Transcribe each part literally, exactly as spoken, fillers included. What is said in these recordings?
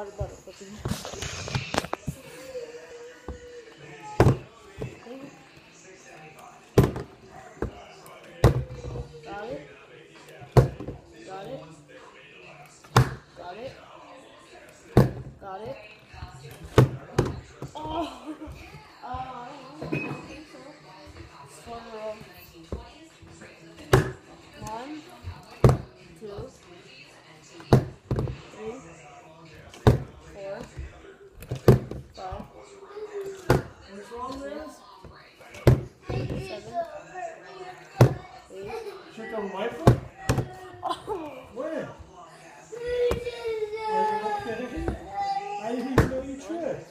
lot of butter cooking. Got it. Got it. Got it. Got it. Oh! Uh, I don't know. I don't think so. One row. One, two, three, four, five. What's wrong with this? Seven, eight. Check on my foot? Oh! When? Are you okay? I didn't even know you tripped.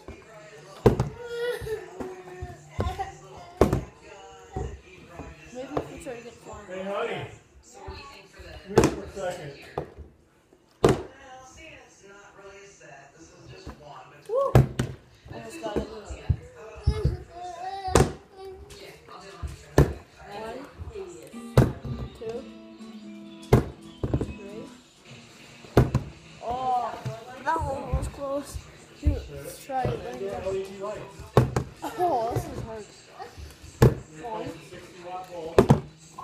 Maybe if we try to get flying. Hey, honey. Come here for a second. Woo! Almost got it. One, two, three. Oh, that one was close. Shoot, let's try it. Let me Get go. L E D lights. Oh, this is hard. One. sixty watt bulb.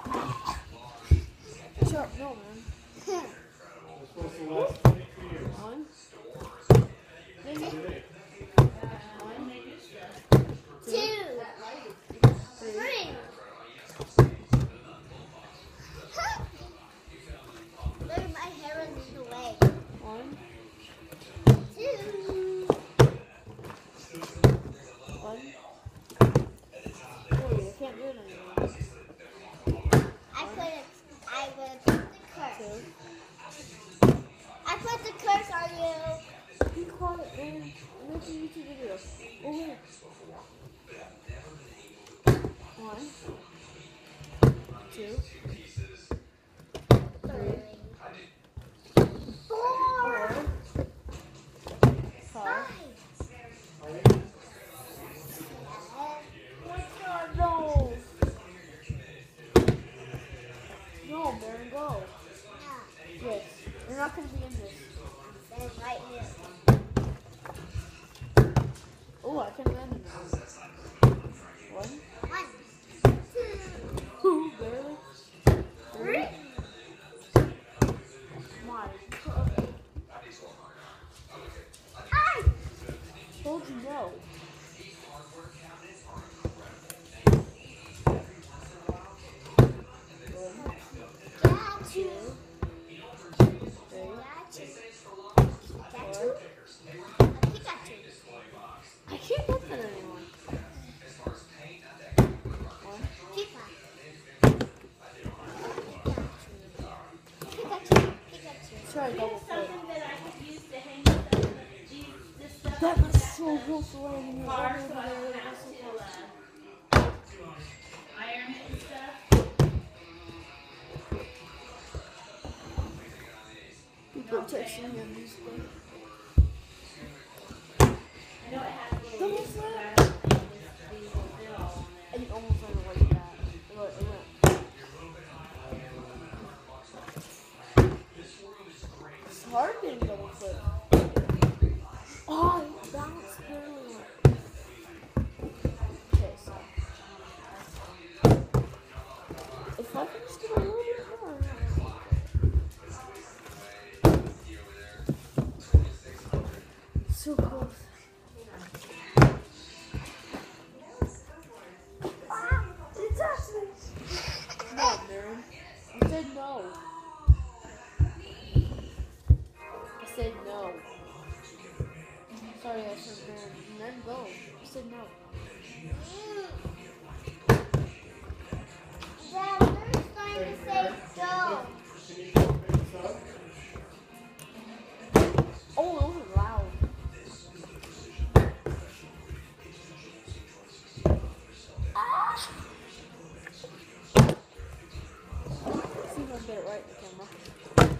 Sharp, no, man. It's supposed to last twenty-two years. One. Maybe. Today. One. Two. Three. Look at my hair in the way. One. Two. One. Oh, I can't do it anymore. I put it. I will put the curse. Two. I put the curse on you. Be quiet, man. I'm making a YouTube video. Oh, wait. One. Two. Three. Four. Five. Five. No. No, Baron, go. Yes. You're not going to be in this. Then right here. Oh, I can land in this. One. One. Two. Two. Barely. Three. My God. I. Told you no. Got you. Three. Got you. Four. Pikachu. I can't open it anymore. One. Pika. Pikachu. Pikachu. Try a double flip. Something that I could use to hang this up, these, this stuff That on was the so close to landing me. car, Oh, so my I don't God, have so to close. uh, iron it and stuff. People are texting me on this thing. I know it has a Double little flip. these will fill on it. And you almost went like that. It went, it went. It's hard getting double flip. Oh, it bounced barely. Okay, so. If I can just get a little bit more. So close. Ah, it's actually. No, Mary. You said no. I said no. Sorry, I said Mary. And then go. I said no. Dad, we're trying to say go. Can you go pick this up? Oh, those are loud. Ah! See if I can get it right in the camera.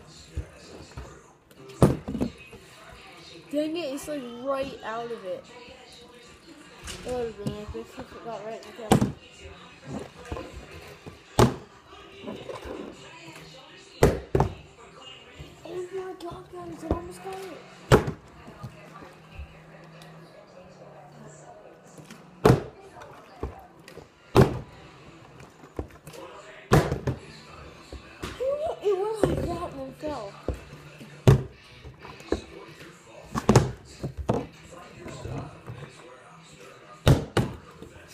Dang it, it's like right out of it. That would have been epic if it got right in the camera. Oh my god, guys, I almost got it.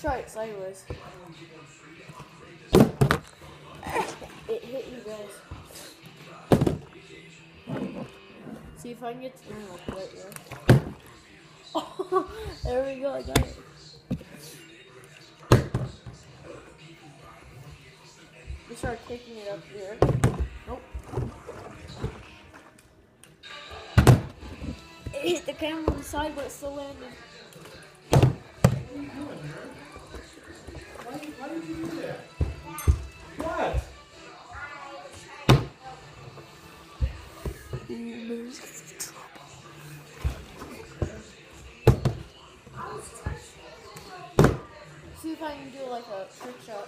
try it sideways. It hit you guys. See if I can get to the normal plate here. Oh, there we go, I got it. We start kicking it up here. Nope. It hit the camera on the side, but it still landed. Why, why did you do that? What? See if I can do like a trick shot.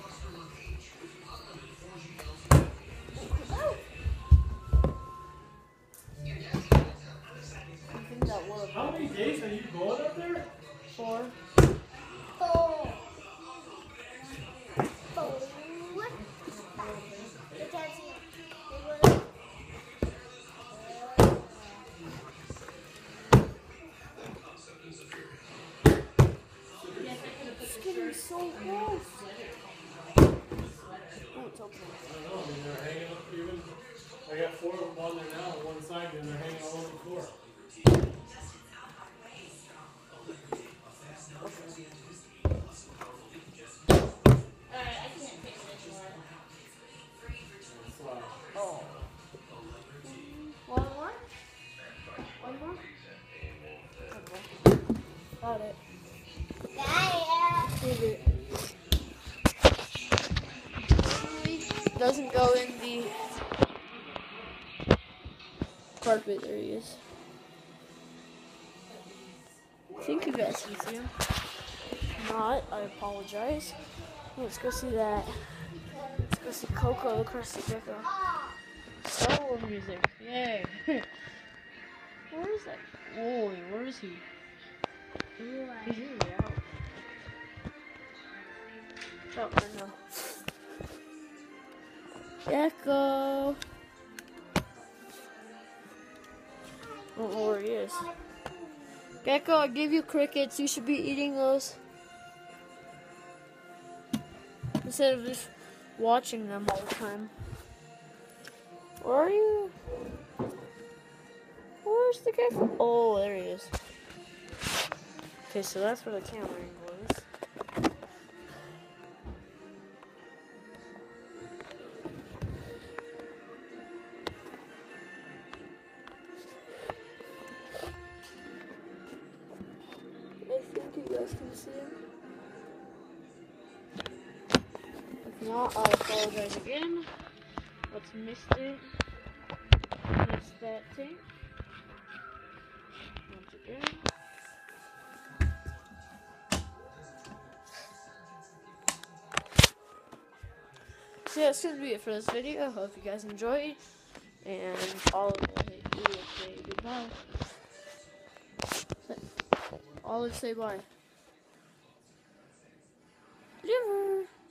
I think that worked. How many days are you going up there? Four. Four. Four. You can't see. They will- It's getting so close. Oh, it's open. I don't know. I mean, they're hanging up even. I got four of them on there now on one side, and they're hanging all over the floor. Alright, I can't fix it anymore. That's why. Oh. One more? One more? Okay. Got it. Yeah. Move it. Doesn't go in the carpet. There he is. I think you guys can see him. If not, I apologize. Let's go see that. Let's go see Coco the Crusty Gecko. Star Wars music. Yay. Where is that? Whoa, where is he? He's really out. Oh, no. Gecko. I don't know where he is. Gecko, I gave you crickets. You should be eating those. Instead of just watching them all the time. Where are you? Where's the gecko? Oh, there he is. Okay, so that's where the camera angle is. I think you guys can see him. If not, I apologize again. Let's missed it. Missed that thing. Once again. So yeah, that's gonna be it for this video. Hope you guys enjoyed. And Olive will say goodbye. Olive, say bye. Never.